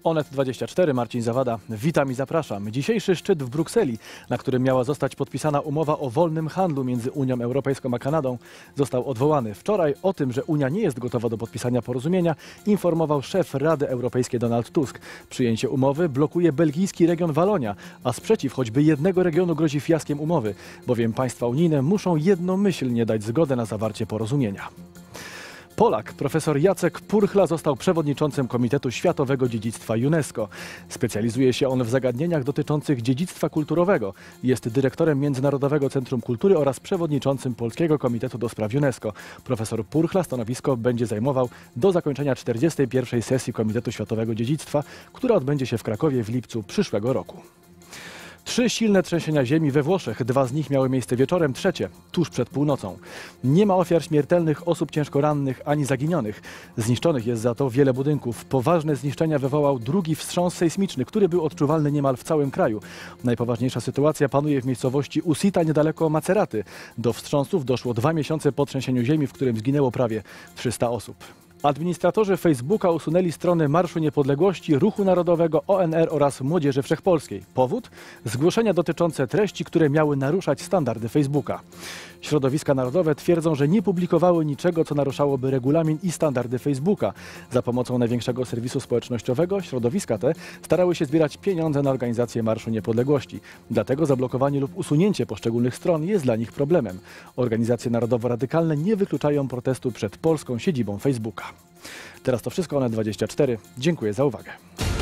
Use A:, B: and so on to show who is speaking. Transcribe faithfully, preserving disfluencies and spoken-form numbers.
A: Onet dwadzieścia cztery, Marcin Zawada. Witam i zapraszam. Dzisiejszy szczyt w Brukseli, na którym miała zostać podpisana umowa o wolnym handlu między Unią Europejską a Kanadą, został odwołany. Wczoraj o tym, że Unia nie jest gotowa do podpisania porozumienia, informował szef Rady Europejskiej Donald Tusk. Przyjęcie umowy blokuje belgijski region Walonia, a sprzeciw choćby jednego regionu grozi fiaskiem umowy, bowiem państwa unijne muszą jednomyślnie dać zgodę na zawarcie porozumienia. Polak, profesor Jacek Purchla, został przewodniczącym Komitetu Światowego Dziedzictwa UNESCO. Specjalizuje się on w zagadnieniach dotyczących dziedzictwa kulturowego. Jest dyrektorem Międzynarodowego Centrum Kultury oraz przewodniczącym Polskiego Komitetu do Spraw UNESCO. Profesor Purchla stanowisko będzie zajmował do zakończenia czterdziestej pierwszej sesji Komitetu Światowego Dziedzictwa, która odbędzie się w Krakowie w lipcu przyszłego roku. Trzy silne trzęsienia ziemi we Włoszech. Dwa z nich miały miejsce wieczorem, trzecie tuż przed północą. Nie ma ofiar śmiertelnych, osób ciężko rannych ani zaginionych. Zniszczonych jest za to wiele budynków. Poważne zniszczenia wywołał drugi wstrząs sejsmiczny, który był odczuwalny niemal w całym kraju. Najpoważniejsza sytuacja panuje w miejscowości Usita niedaleko Maceraty. Do wstrząsów doszło dwa miesiące po trzęsieniu ziemi, w którym zginęło prawie trzysta osób. Administratorzy Facebooka usunęli strony Marszu Niepodległości, Ruchu Narodowego, O N R oraz Młodzieży Wszechpolskiej. Powód? Zgłoszenia dotyczące treści, które miały naruszać standardy Facebooka. Środowiska narodowe twierdzą, że nie publikowały niczego, co naruszałoby regulamin i standardy Facebooka. Za pomocą największego serwisu społecznościowego środowiska te starały się zbierać pieniądze na organizację Marszu Niepodległości. Dlatego zablokowanie lub usunięcie poszczególnych stron jest dla nich problemem. Organizacje narodowo-radykalne nie wykluczają protestu przed polską siedzibą Facebooka. Teraz to wszystko, Onet dwadzieścia cztery. Dziękuję za uwagę.